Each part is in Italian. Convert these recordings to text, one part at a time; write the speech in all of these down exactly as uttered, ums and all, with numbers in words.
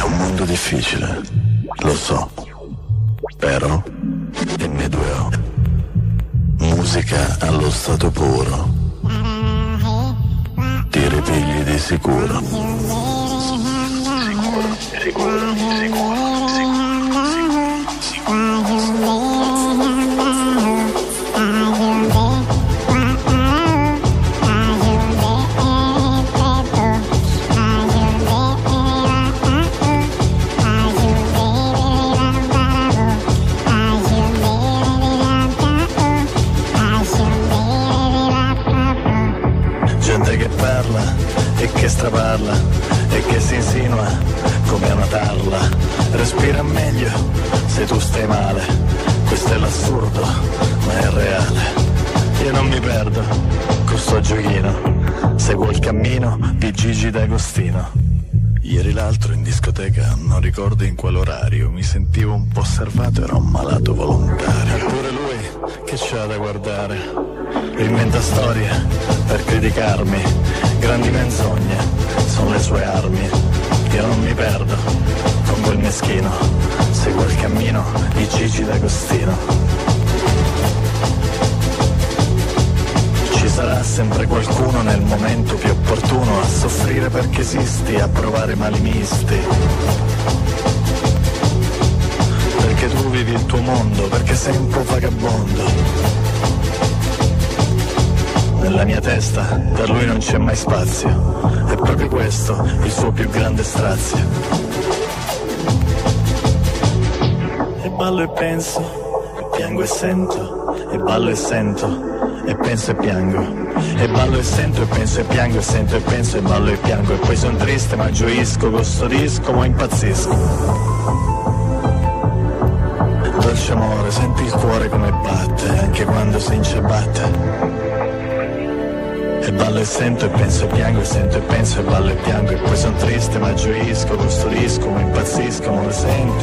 un mondo difficile, lo so, però M due O, musica allo stato puro, ti ripigli di sicuro. Sicuro, sicuro, sicuro, sicuro, sicuro. E che straparla e che si insinua come una tarla. Respira meglio se tu stai male, questo è l'assurdo ma è reale. Io non mi perdo con sto giochino, seguo il cammino di Gigi D'Agostino. Ieri l'altro in discoteca, non ricordo in quale orario, mi sentivo un po' osservato, era un malato volontario. Eppure lui che c'ha da guardare, inventa storie per criticarmi, grandi menzogne sono le sue armi. Io non mi perdo con quel meschino, seguo il cammino di Gigi D'Agostino. Ci sarà sempre qualcuno nel momento più opportuno a soffrire perché esisti, a provare mali misti. Perché tu vivi il tuo mondo, perché sei un po' vagabondo. Nella mia testa per lui non c'è mai spazio, è proprio questo il suo più grande strazio. E ballo e penso, e piango e sento, e ballo e sento, e penso e piango. E ballo e sento, e penso e piango, e sento e penso, e ballo e piango. E poi son triste ma gioisco, con sto disco ma impazzisco. Dolce amore, senti il cuore come batte, anche quando si inciabatte. E ballo e sento e penso e piango, e sento e penso e ballo e piango. E poi son triste ma gioisco, con sto disco ma impazzisco, non lo senti?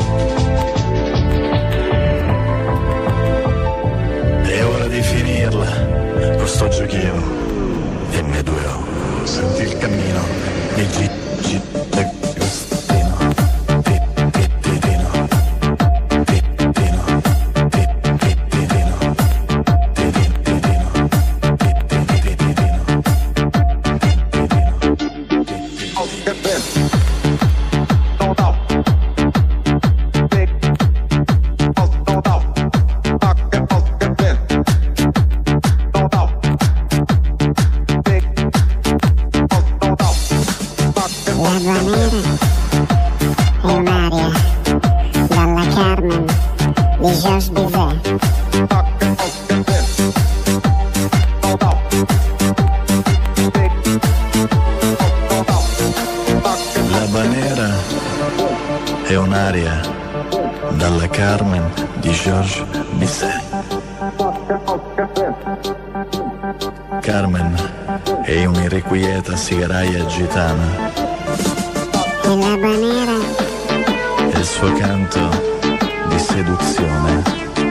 È ora di finirla, con sto giochino M due O, senti il cammino di Gigi D'Agostino. Dalla Carmen di Georges Bizet. Carmen è un'irrequieta sigaraia gitana. E la banera è il suo canto di seduzione.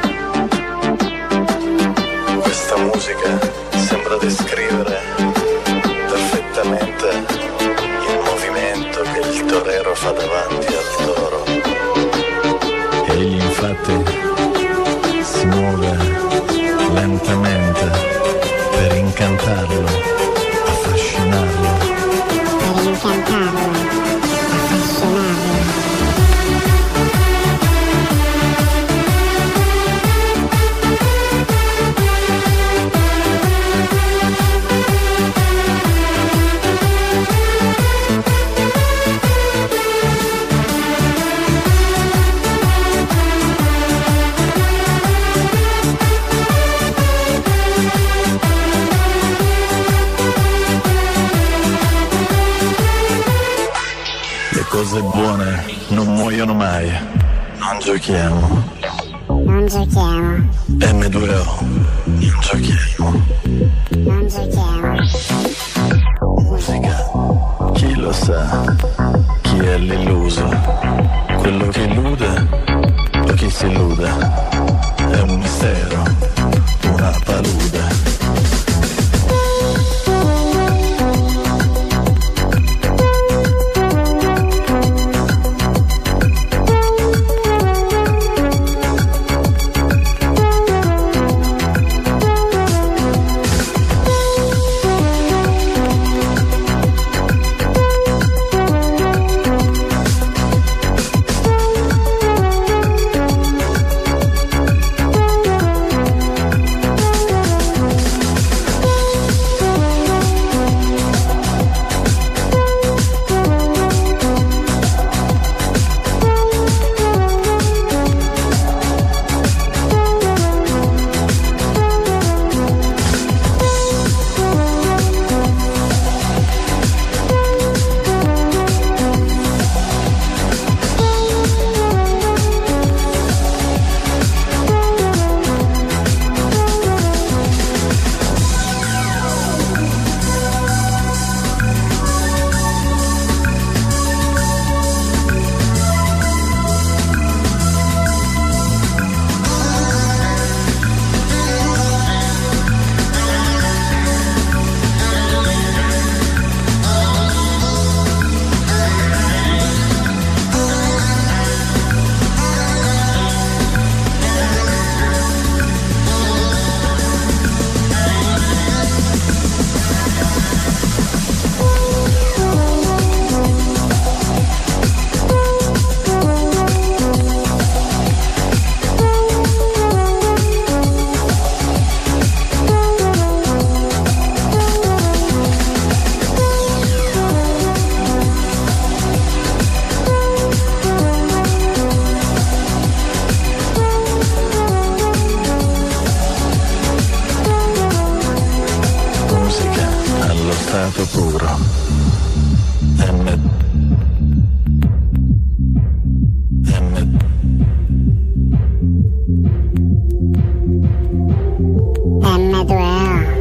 Questa musica sembra descrivere perfettamente il movimento che il torero fa davanti al toro. Egli infatti si muove lentamente per incantarlo, affascinarlo. Per incantarlo, affascinarlo. Cose buone non muoiono mai. Non giochiamo. Non giochiamo. M due O. Non giochiamo. Non giochiamo. Musica. Chi lo sa? Chi è l'illuso? Quello che illude o chi si illude? È un mistero, una palude. stato puro. M. M. M due O.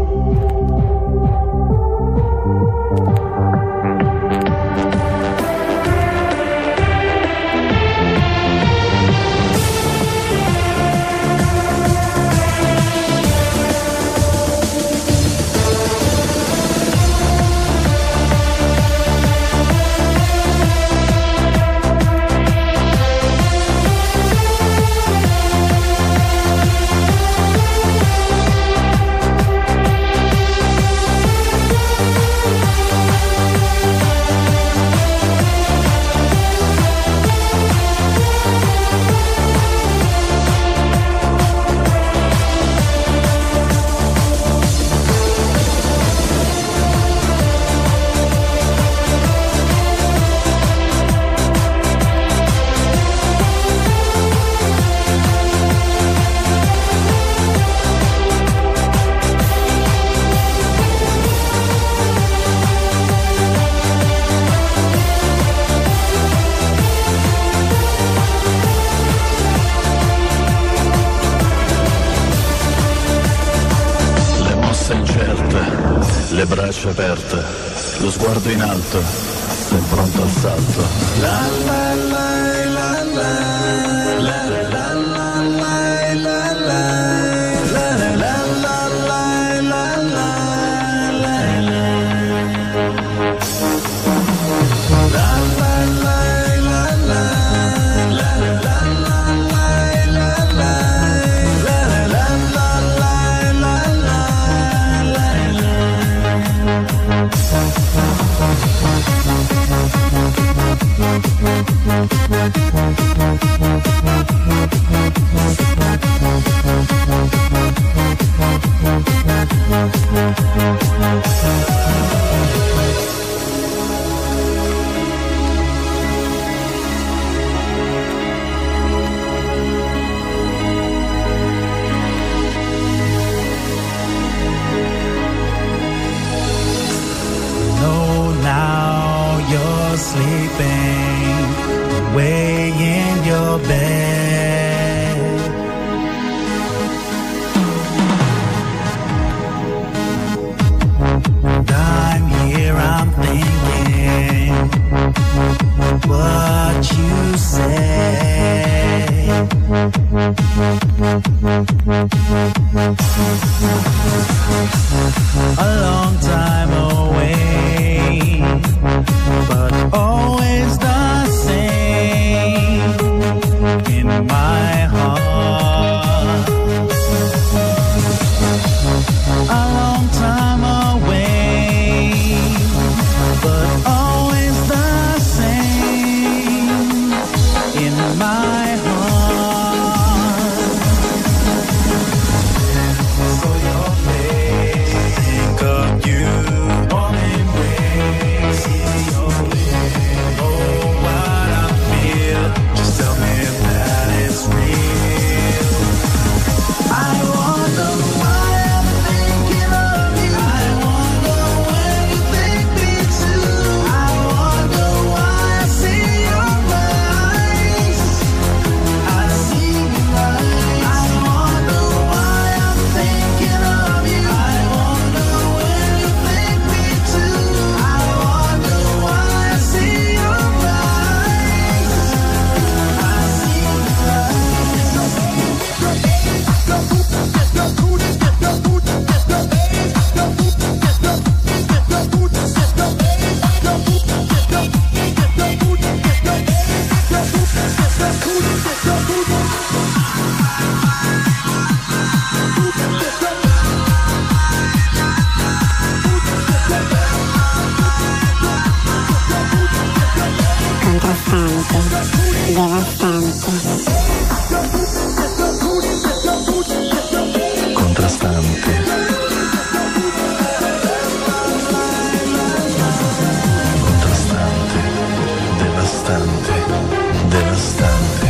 Le braccia aperte, lo sguardo in alto, sei pronto al salto. La la la la la la la la la la la la sleeping away in your bed. And I'm here, I'm thinking what you said. A long time away, but always the same in my heart. A long time away, but always the same in my heart. So your face, think of you, morning rain, see your lips, oh what I feel, just tell me that it's real. I wonder why I'm thinking of you, I wonder when you think me too, I wonder why I see your eyes, I see your eyes, I wonder why I'm thinking of you, I wonder when you think me too, I wonder why I see your eyes, I see your Contrastante, devastante. Contrastante. Contrastante, devastante, devastante.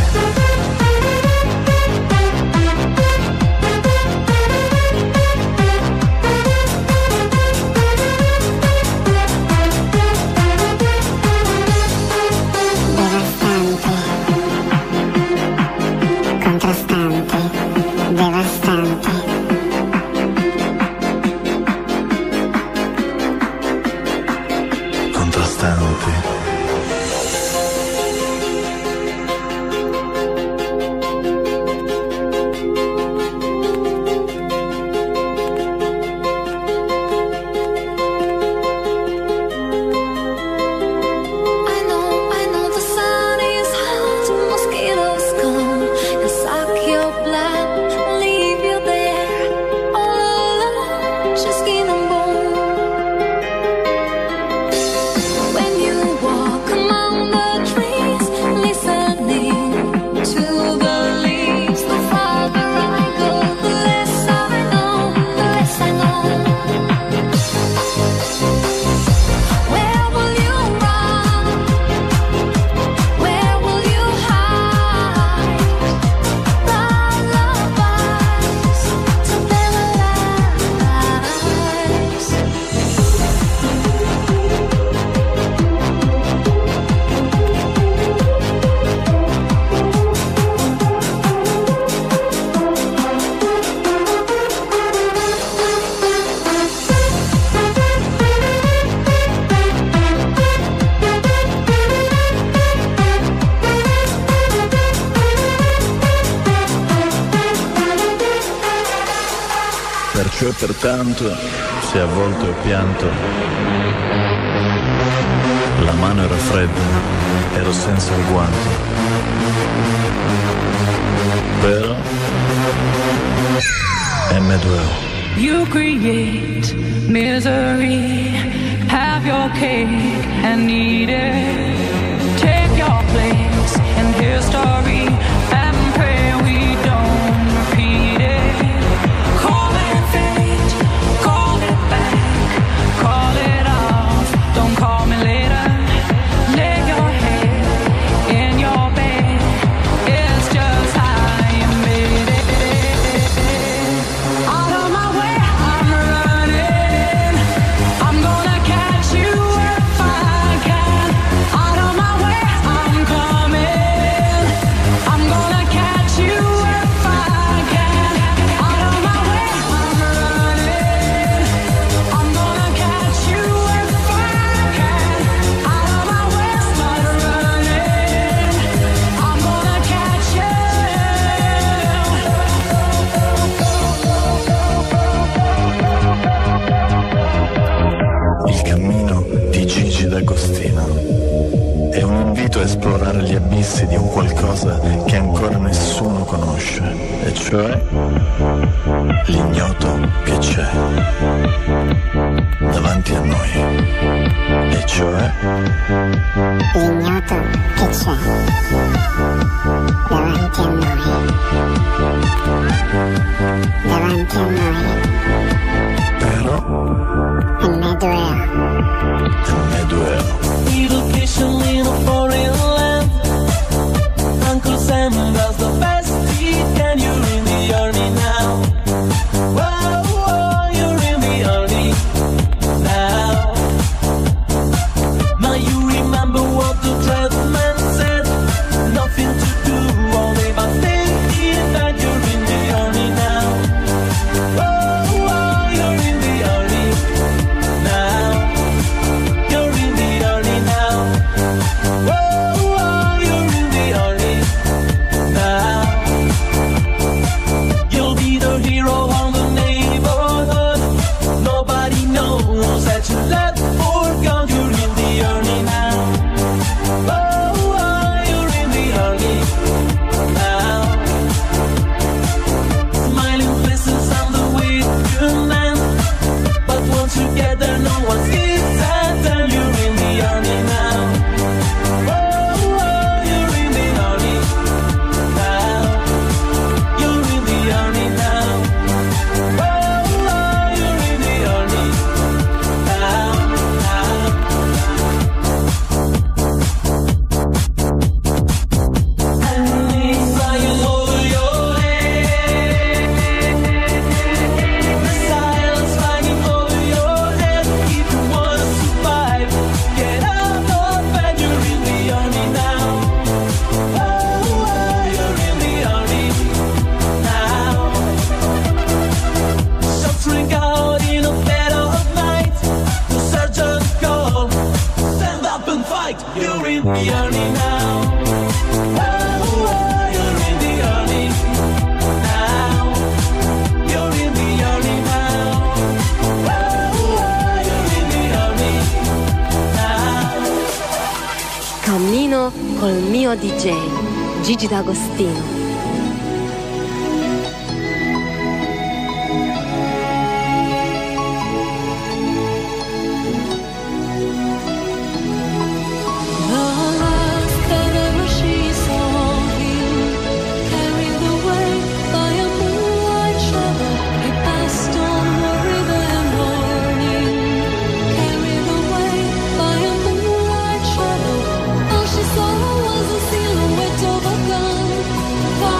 Ecco, e pertanto, se a volte ho pianto, la mano era fredda, ero senza il guanto. Però emme due o. You create misery, have your cake and eat it. Take your place in history and pray we don't repeat it. Call it fate, call it back, call it off, don't call me later. Lay your head in your bed, it's just how you made it. Out of my way, I'm running, I'm gonna catch you if I can. Out of my way, I'm coming, I'm gonna catch you if I can. Out of my way, I'm running, I'm gonna catch you if I can. Out of my way, start running, I'm gonna catch you. Il cammino di Gigi D'Agostino è un invito a esplorare gli abissi di un qualcosa che ancora nessuno conosce, e cioè l'ignoto che c'è davanti a noi, e cioè L'ignoto che c'è davanti a noi. Davanti a noi. però emme due o. emme due o. Education in a foreign land. Uncle Sam does the best he can. You're in the army now. Whoa, whoa, you're in the army now. Now you remember what the gentleman said. Nothing to do all day but thinking that you're in the army now. Whoa, whoa, you're in the army now. You're in the army now. Whoa, whoa, you're in the army now. You'll be the hero of the neighborhood. Nobody knows that you left for God. You're in the army now. Whoa, whoa, you're in the army now. Smiling faces on the way to land. But once you get there, no one sees that. And you're in the army now. Whoa, whoa, you're in the army now. You're in the army now. Whoa, whoa, you're in the army now, now. And flying over your head. Missiles flying over your head. If you wanna survive, get out of bed. You're in the army now. Oh, oh, you're in the army now. Shots ring out in a dead of night. The sergeant called, stand up and fight. You're in the army now. Oh, oh, you're in the army now. You're in the army now. Oh, oh, you're in the army now. Cammino col mio D J, Gigi D'Agostino. All she saw was a silhouette of a gun.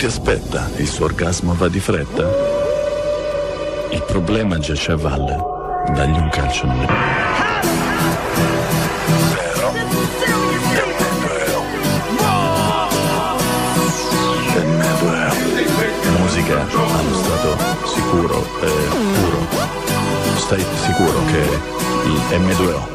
ti aspetta, il suo orgasmo va di fretta. Il problema giace a valle, dagli un calcio nelle... Però è meglio. Musica allo stato sicuro e puro. Stai sicuro che il emme due o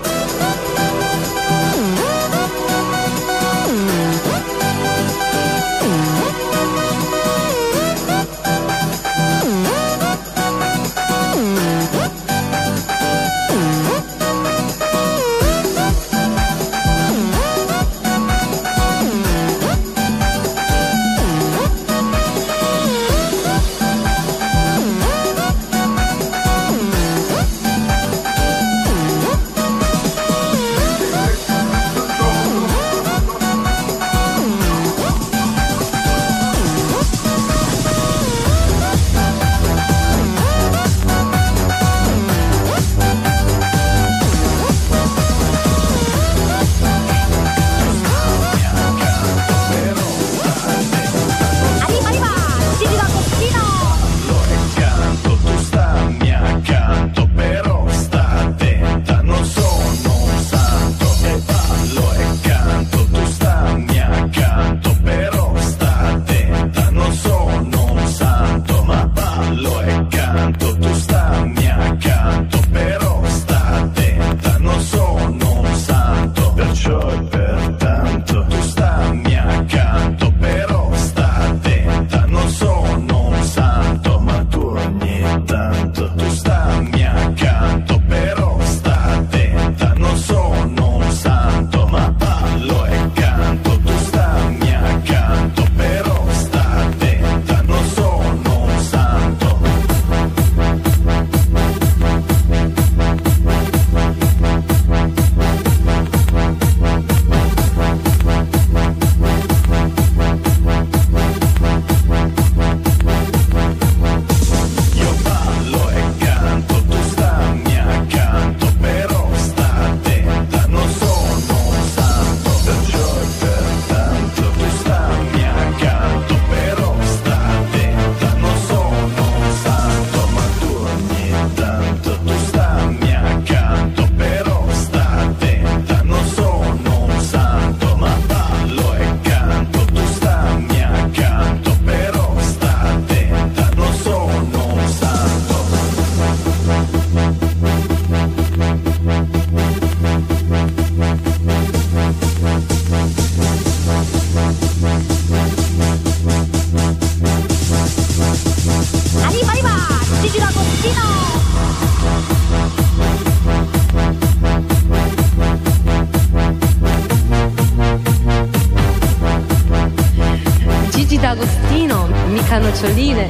D'Agostino, mica noccioline.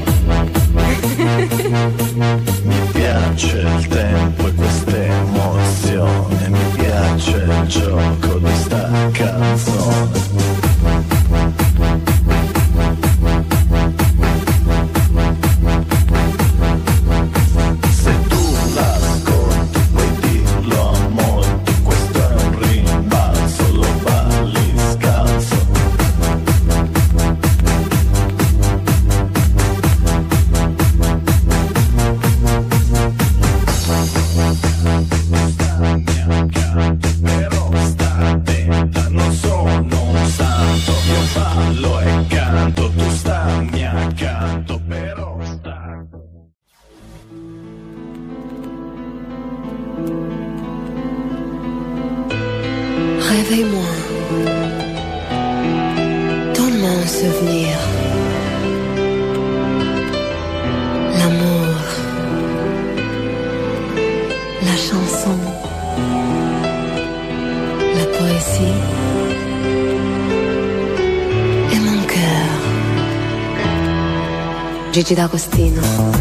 Mi piace il tempo e queste emozioni, mi piace il gioco di sta canzone. Réveille-moi, donne-moi un souvenir. L'amour, la chanson, la poésie et mon cœur. Gigi D'Agostino.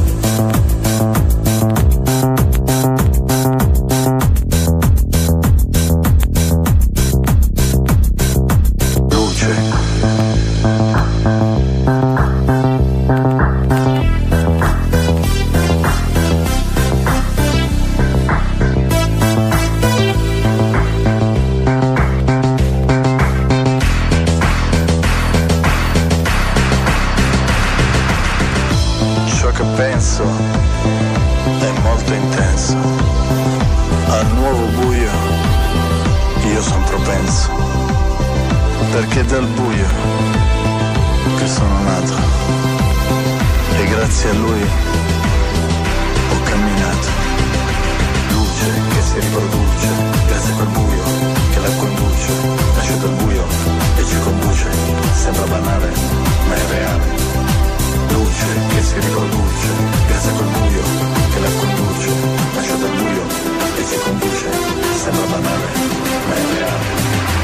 che penso è molto intenso. Al nuovo buio io son propenso, perché dal buio che sono nato e grazie a lui ho camminato. Luce che si riproduce, grazie a quel buio che la conduce. Nasce dal buio e ci conduce, sembra banale ma è reale. Luce che si riproduce, grazie a quel buio che la conduce. Nasce dal buio e ci conduce, sembra banale ma è reale.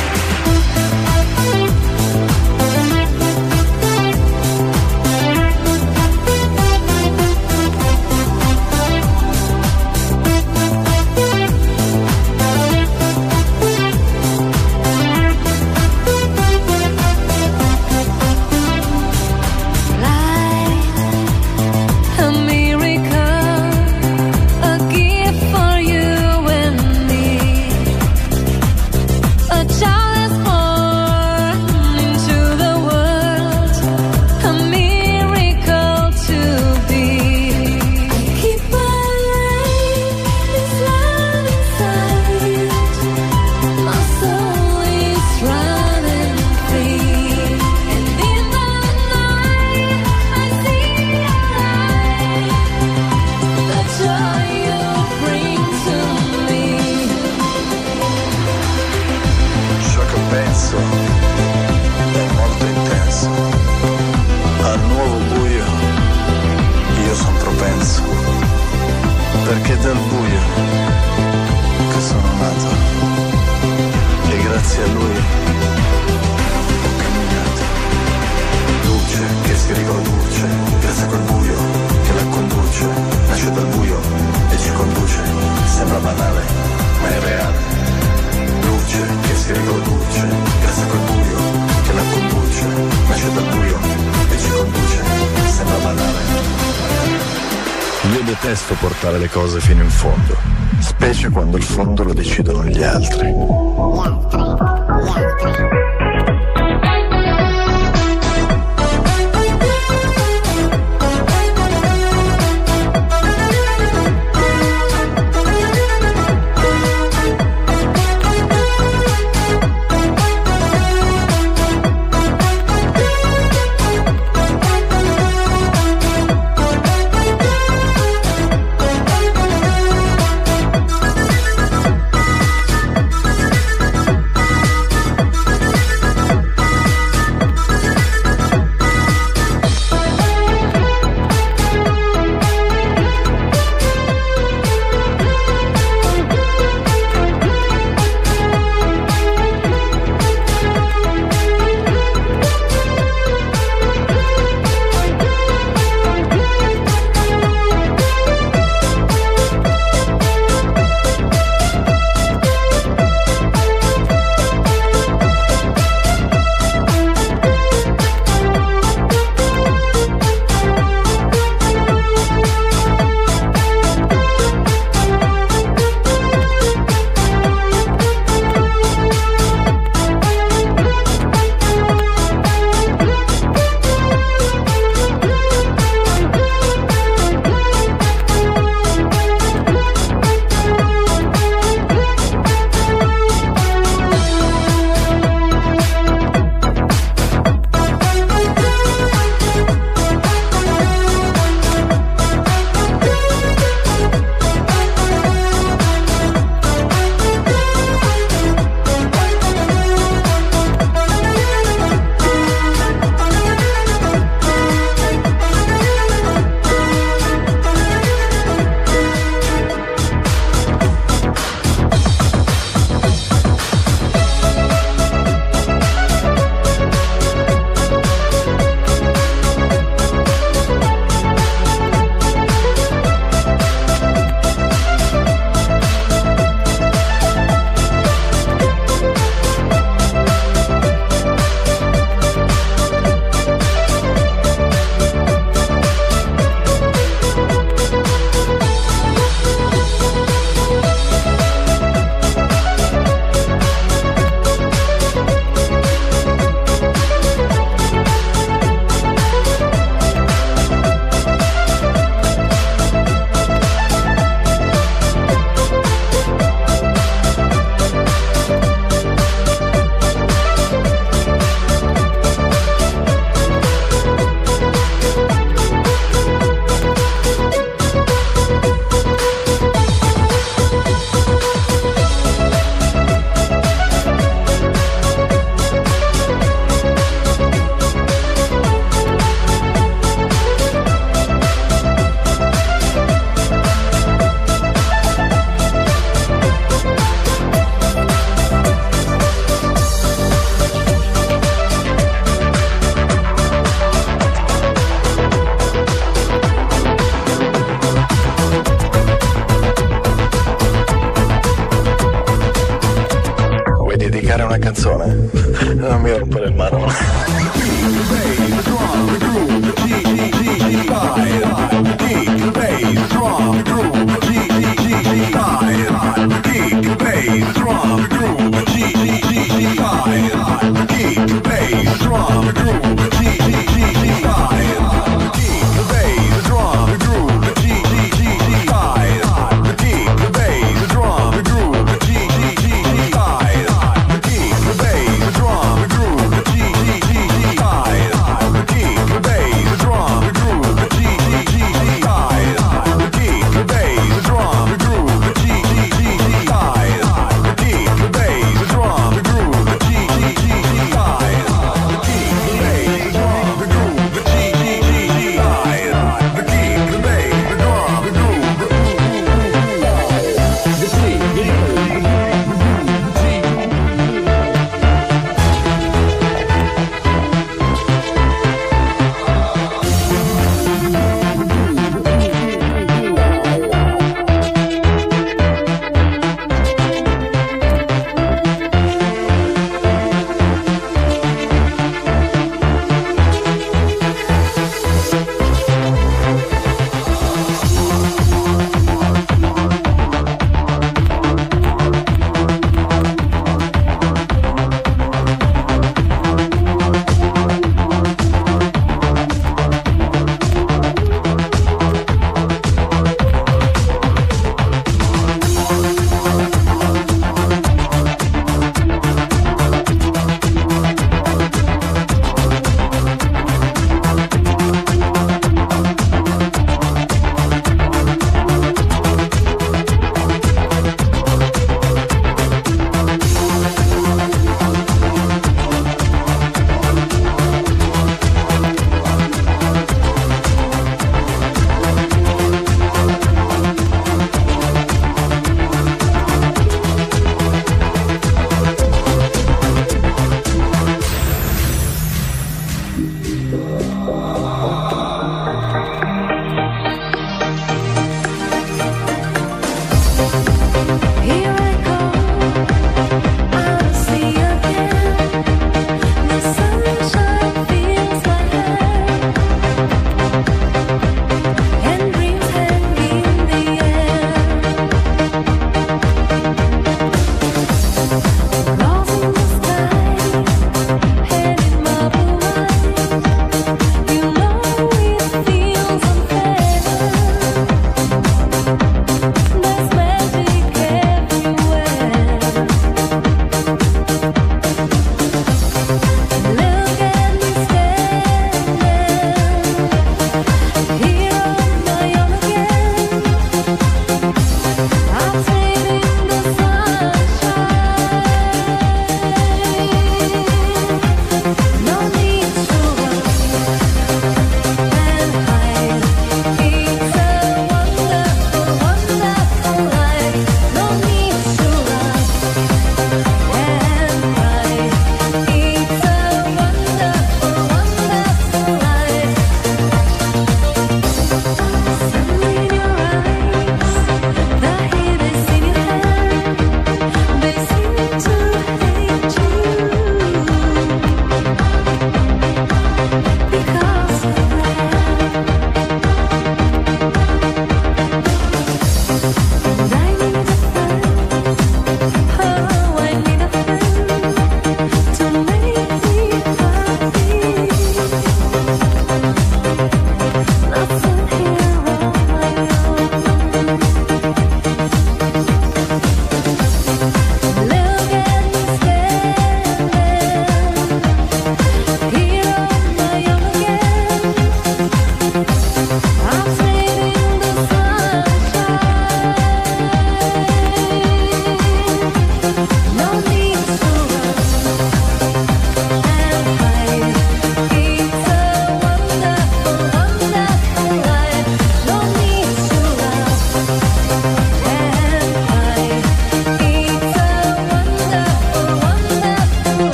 Detesto portare le cose fino in fondo, specie quando il fondo lo decidono gli altri. Gli altri, gli altri.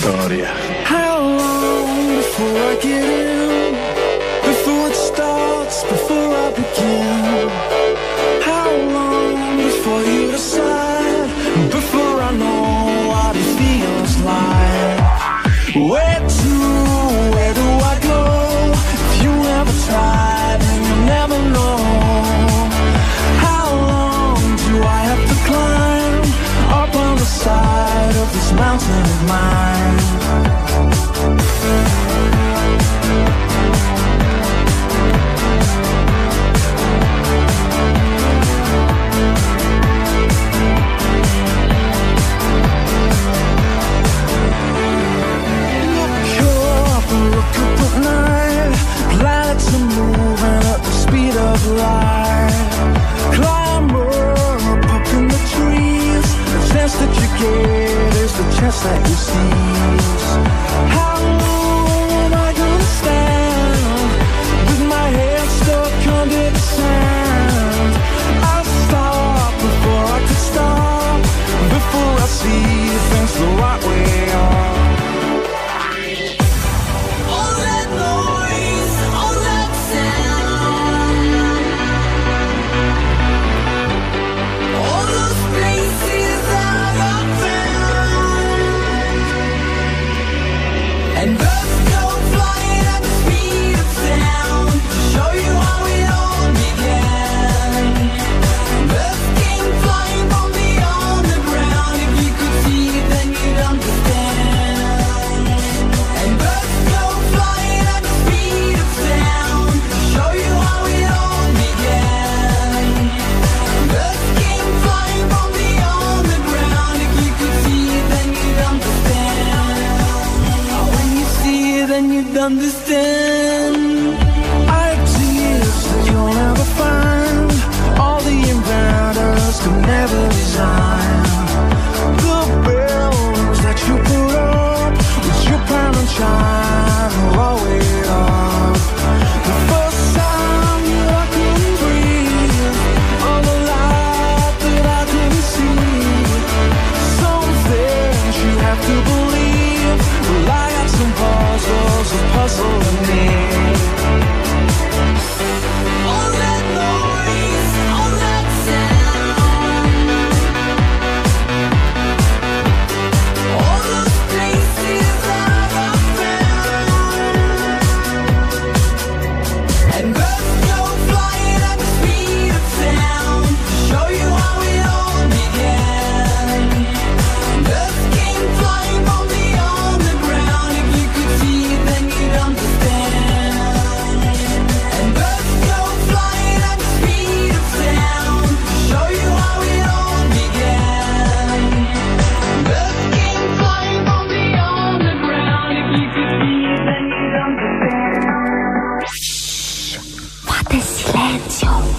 storia. How long before I get in? Before it starts, before I begin? How long before you decide? Before I know what it feels like? Where to, where do I go? If you never try, then you'll never know. How long do I have to climb up on the side of this mountain of mine? Planets are moving at the speed of light. Climb up, up in the trees. The chance that you get is the chance that you seize. How long am I gonna stand with my head stuck under the sand? I'll stop before I could stop, before I see things the right way on. And birds go flying at the speed of sound to show you how it all began. Birds came flying from beyond the ground. If you could see it, then you'd understand. And birds go flying at the speed of sound to show you how it all began. Birds came flying from beyond the ground. If you could see it, then you'd understand. Then you'd understand. Ideas that you'll never find. All the inventors could never design. The buildings that you put up with your pen and shine will always up. The first time I couldn't breathe, all the light that I couldn't see. Some things you have to believe. Well, I got some puzzles of puzzling me. All that noise, all that sound, all those places I've found. And birds go flying at the speed of sound to show you how it all began. Birds came flying from beyond the ground. If you could see it, then you'd understand. And birds go flying at the speed of sound to show you how it all began. Birds came flying from beyond the ground. If you could see it, then you'd understand. Fate silenzio.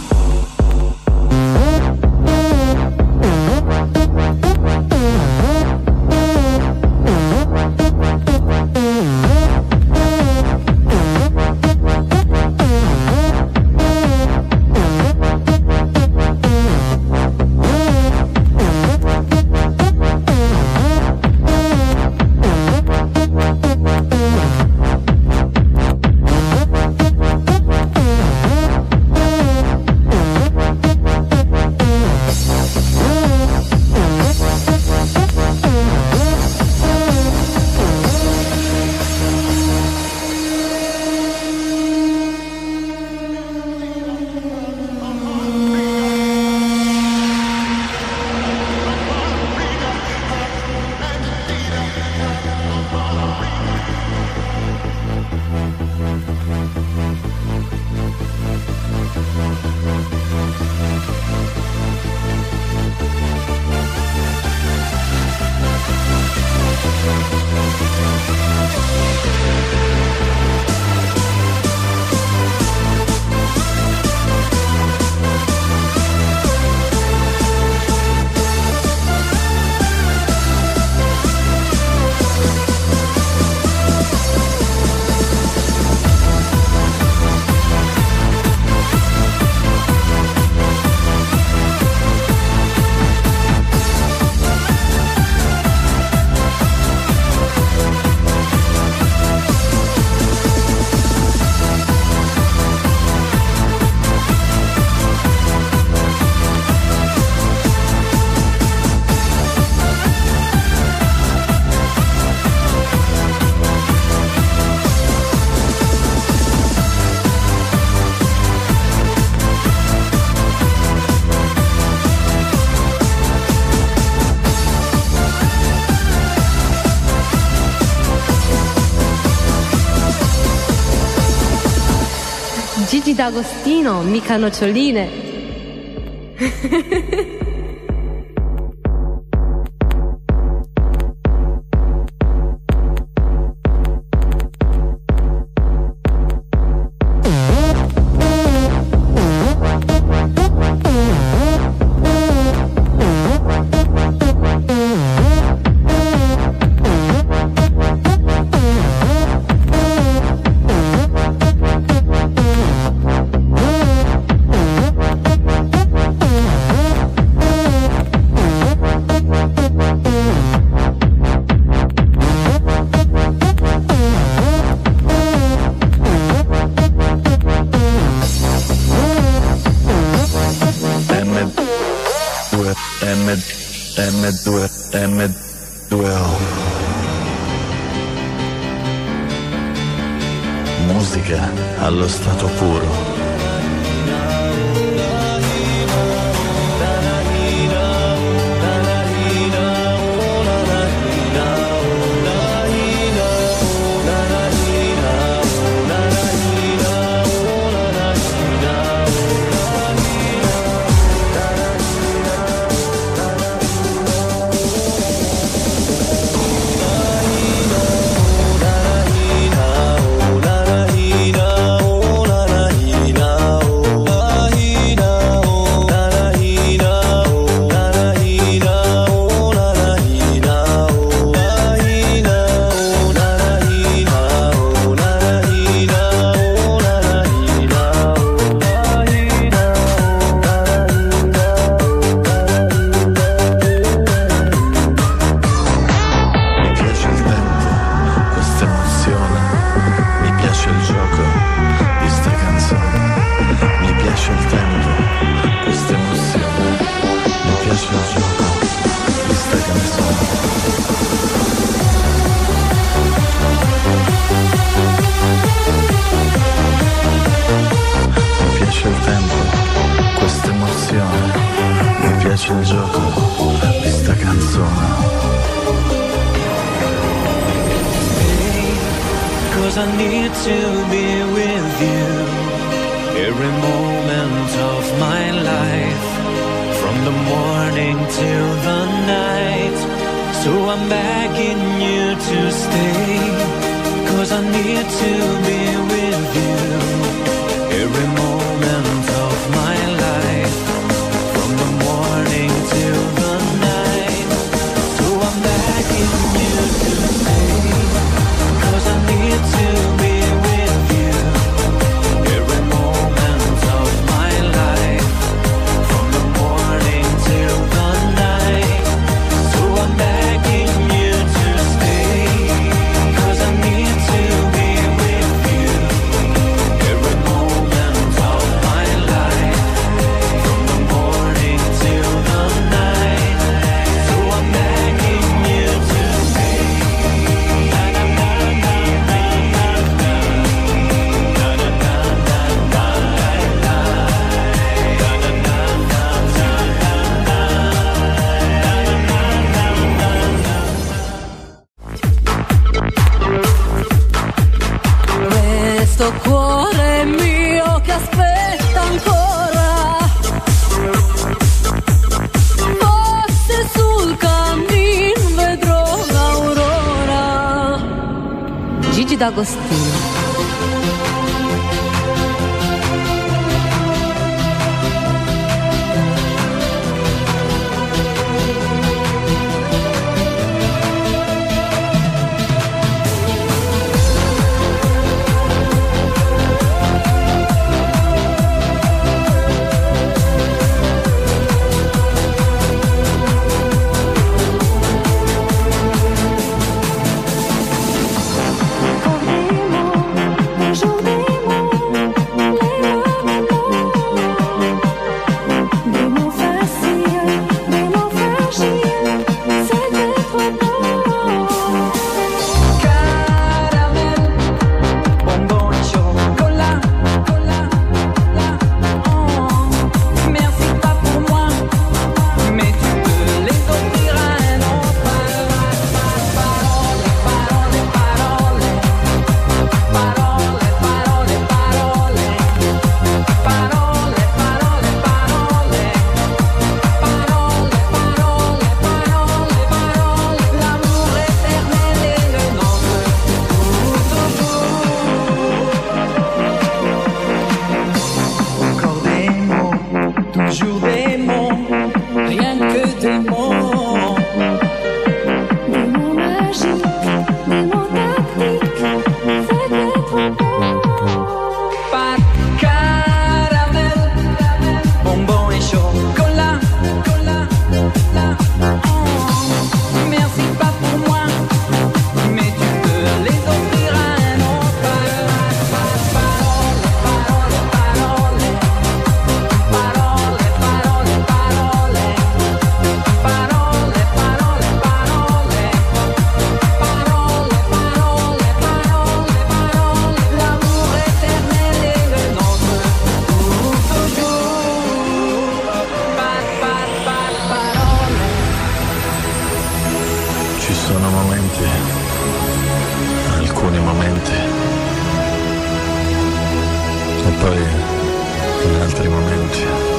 Gigi D'Agostino, mica noccioline. Musica allo stato puro. Il gioco di sta canzone. Hey, 'cause I need to be with you every moment of my life, from the morning till the night. So I'm begging you to stay, 'cause I need to be with you every moment of my life, from the morning till the night. So I'm begging you to stay, 'cause I need to be with you every moment of my life, from the morning till the night. So I'm begging you to stay, 'cause I need to be with you every moment of my life, from the morning till the night. So I'm begging you to stay. Na na na na na na na na na na na Questo cuore mio che aspetta ancora, forse sul cammin vedrò l'aurora. Gigi D'Agostino. Corremos poi in altri momenti.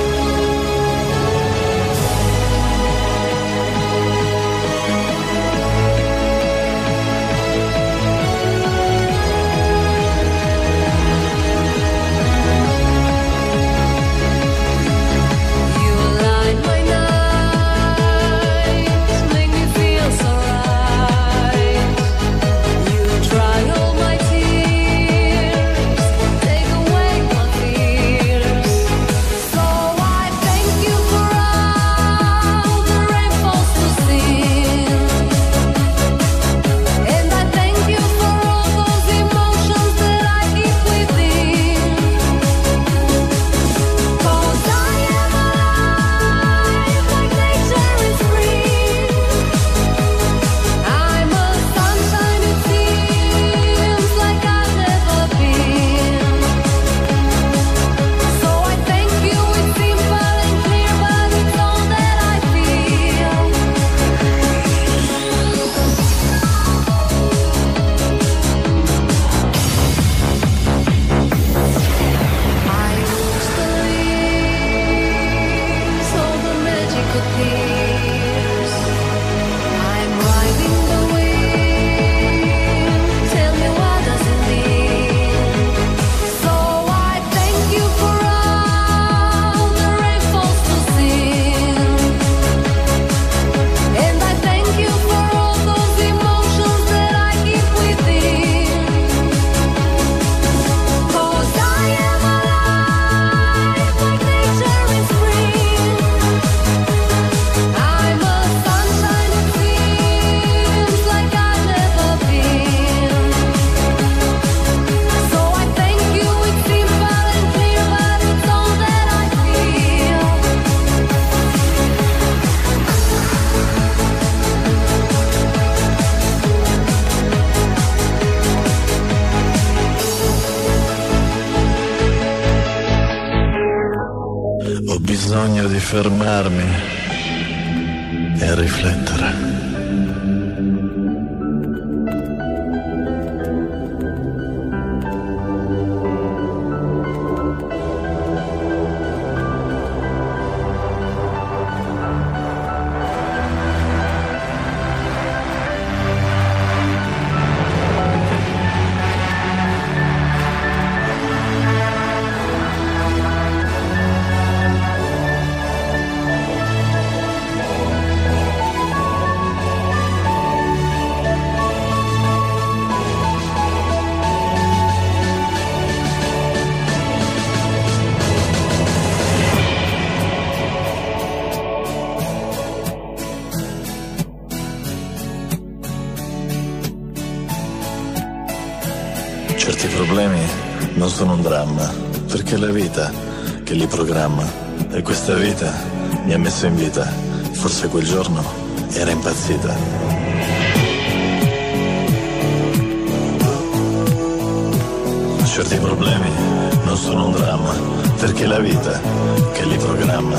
Bisogno di fermarmi e riflettere. Certi problemi non sono un dramma, perché è la vita che li programma. E questa vita mi ha messo in vita, forse quel giorno era impazzita. Certi problemi non sono un dramma, perché è la vita che li programma.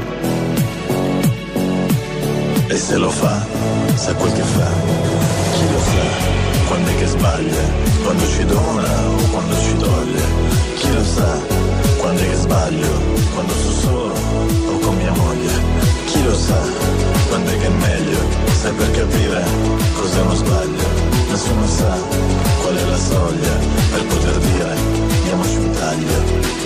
E se lo fa, sa quel che fa, chi lo sa. Quando è che sbaglia, quando ci dona o quando ci toglie, chi lo sa, quando è che sbaglio, quando sto solo o con mia moglie, chi lo sa, quando è che è meglio, sai per capire cos'è uno sbaglio, nessuno sa qual è la soglia per poter dire diamoci un taglio.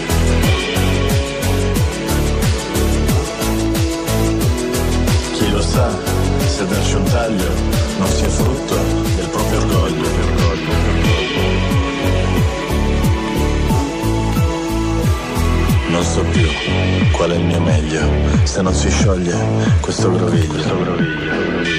Chi lo sa se darci un taglio non sia frutto del proprio orgoglio. Non so più qual è il mio meglio se non si scioglie questo groviglio. Questo groviglio.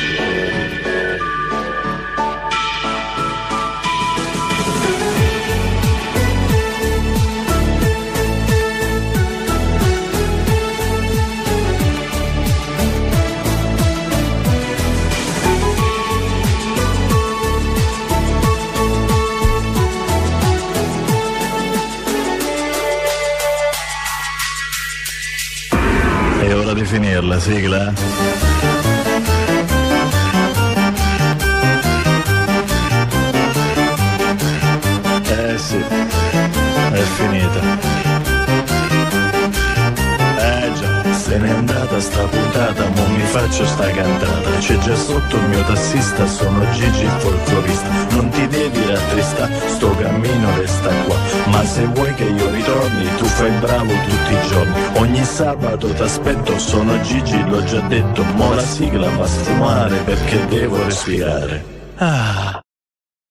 È ora di finirla, sigla? Eh sì, è finita. n'è andata sta puntata, mo mi faccio sta cantata. C'è già sotto il mio tassista, sono Gigi il folclorista. Non ti devi rattristare, sto cammino resta qua. Ma se vuoi che io ritorni, tu fai bravo tutti i giorni. Ogni sabato t'aspetto, sono Gigi, l'ho già detto. Mo la sigla va a sfumare perché devo respirare. Ah.